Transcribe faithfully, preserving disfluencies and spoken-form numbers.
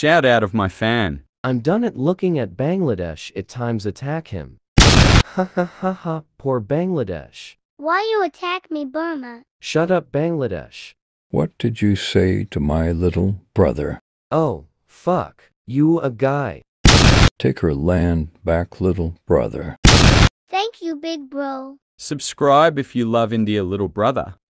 shout out of my fan. I'm done at looking at Bangladesh. At times attack him. Ha ha ha ha, poor Bangladesh. Why you attack me, Burma? Shut up, Bangladesh. What did you say to my little brother? Oh, fuck. You a guy. Take her land back, little brother. Thank you, big bro. Subscribe if you love India, little brother.